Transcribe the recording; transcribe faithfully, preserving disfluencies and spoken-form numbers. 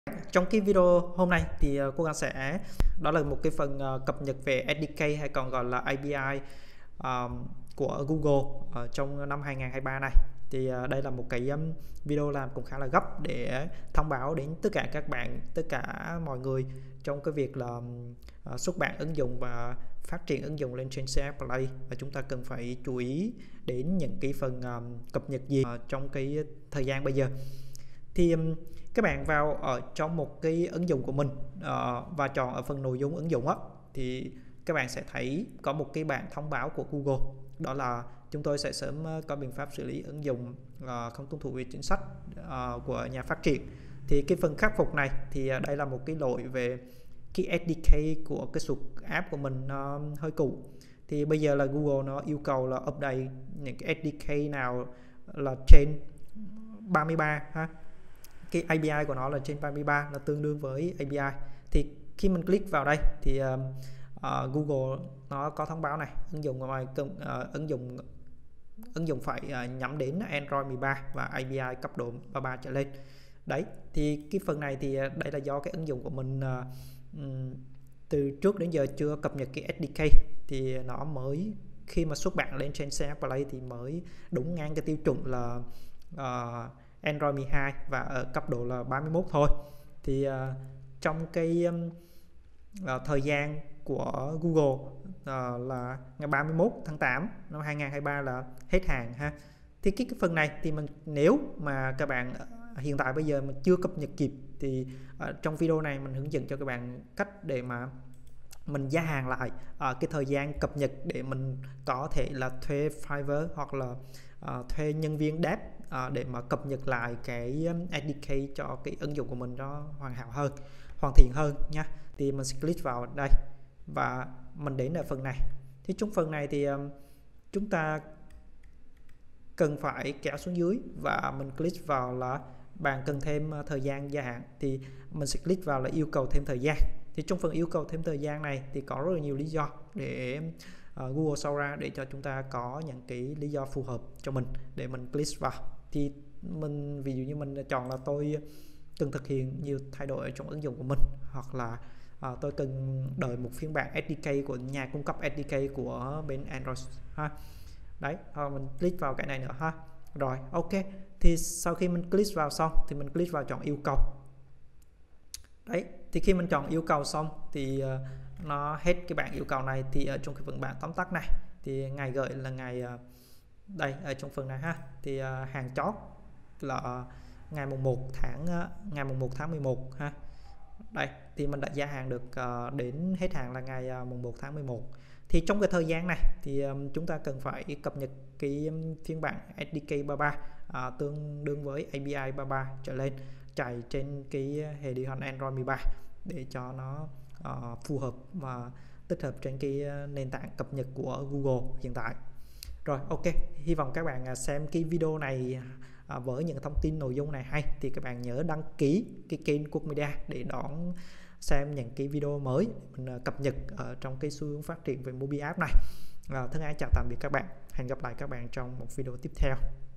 Trong cái video hôm nay thì uh, cô Nga sẽ đó là một cái phần uh, cập nhật về ét đê ca hay còn gọi là a pê i um, của Google uh, trong năm hai không hai ba này. Thì uh, đây là một cái um, video làm cũng khá là gấp để thông báo đến tất cả các bạn, tất cả mọi người trong cái việc là uh, xuất bản ứng dụng và phát triển ứng dụng lên trên xê ép Play, và chúng ta cần phải chú ý đến những cái phần um, cập nhật gì uh, trong cái thời gian bây giờ. Thì um, các bạn vào ở trong một cái ứng dụng của mình uh, và chọn ở phần nội dung ứng dụng á, thì các bạn sẽ thấy có một cái bảng thông báo của Google, đó là chúng tôi sẽ sớm có biện pháp xử lý ứng dụng uh, không tuân thủ về chính sách uh, của nhà phát triển. Thì cái phần khắc phục này thì uh, đây là một cái lỗi về cái ét đê ca của cái suite app của mình uh, hơi cũ. Thì bây giờ là Google nó yêu cầu là update những cái ét đê ca nào là trên ba mươi ba ha. Cái a pê i của nó là trên ba mươi ba, là tương đương với a pê i. Thì khi mình click vào đây thì uh, uh, Google nó có thông báo này, ứng dụng ngoài uh, ứng dụng ứng dụng phải uh, nhắm đến Android mười ba và a pê i cấp độ ba mươi ba trở lên. Đấy, thì cái phần này thì uh, đây là do cái ứng dụng của mình uh, um, từ trước đến giờ chưa cập nhật cái ét đê ca, thì nó mới khi mà xuất bản lên trên xê ép Play thì mới đúng ngang cái tiêu chuẩn là uh, Android mười hai và ở cấp độ là ba mươi mốt thôi. Thì uh, trong cái um, uh, thời gian của Google uh, là ngày ba mươi mốt tháng tám năm hai không hai ba là hết hàng ha. Thì cái, cái phần này thì mình nếu mà các bạn uh, hiện tại bây giờ mà chưa cập nhật kịp thì uh, trong video này mình hướng dẫn cho các bạn cách để mà mình gia hạn lại uh, cái thời gian cập nhật để mình có thể là thuê Fiverr hoặc là uh, thuê nhân viên dev uh, để mà cập nhật lại cái ét đê ca cho cái ứng dụng của mình nó hoàn hảo hơn, hoàn thiện hơn nha. Thì mình sẽ click vào đây và mình đến ở phần này. Thì trong phần này thì um, chúng ta cần phải kéo xuống dưới và mình click vào là bạn cần thêm uh, thời gian gia hạn, thì mình sẽ click vào là yêu cầu thêm thời gian. Thì trong phần yêu cầu thêm thời gian này thì có rất là nhiều lý do để uh, Google show ra để cho chúng ta có những cái lý do phù hợp cho mình để mình click vào. Thì mình ví dụ như mình chọn là tôi cần thực hiện nhiều thay đổi ở trong ứng dụng của mình, hoặc là uh, tôi cần đợi một phiên bản ét đê ca của nhà cung cấp ét đê ca của bên Android ha. Đấy, uh, mình click vào cái này nữa ha. Rồi, ok. Thì sau khi mình click vào xong thì mình click vào chọn yêu cầu. Đấy, thì khi mình chọn yêu cầu xong thì uh, nó hết cái bảng yêu cầu này. Thì ở trong cái phần bảng tóm tắt này thì ngày gửi là ngày uh, đây ở trong phần này ha. Thì uh, hàng chót là uh, ngày mùng một tháng uh, ngày mùng một tháng mười một ha. Đây, thì mình đã gia hạn được uh, đến hết hạn là ngày uh, mùng một tháng mười một. Thì trong cái thời gian này thì um, chúng ta cần phải cập nhật cái um, phiên bản ét đê ca ba mươi ba uh, tương đương với a pê i ba mươi ba trở lên, chạy trên cái hệ điều hành Android mười ba để cho nó uh, phù hợp và tích hợp trên cái nền tảng cập nhật của Google hiện tại. Rồi, ok, hy vọng các bạn xem cái video này uh, với những thông tin nội dung này hay thì các bạn nhớ đăng ký cái kênh Quốc Media để đón xem những cái video mới mình uh, cập nhật ở trong cái xu hướng phát triển về mobile app này. Uh, thân ái chào tạm biệt các bạn, hẹn gặp lại các bạn trong một video tiếp theo.